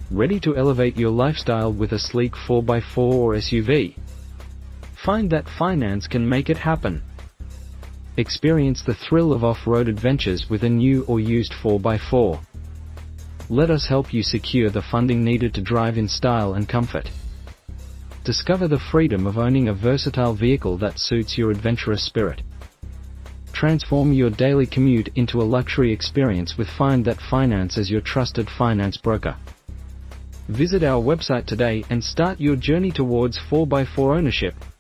Ready to elevate your lifestyle with a sleek 4x4 or SUV? Find that finance can make it happen. Experience the thrill of off-road adventures with a new or used 4x4. Let us help you secure the funding needed to drive in style and comfort. Discover the freedom of owning a versatile vehicle that suits your adventurous spirit. Transform your daily commute into a luxury experience with Find That Finance as your trusted finance broker. Visit our website today and start your journey towards 4x4 ownership.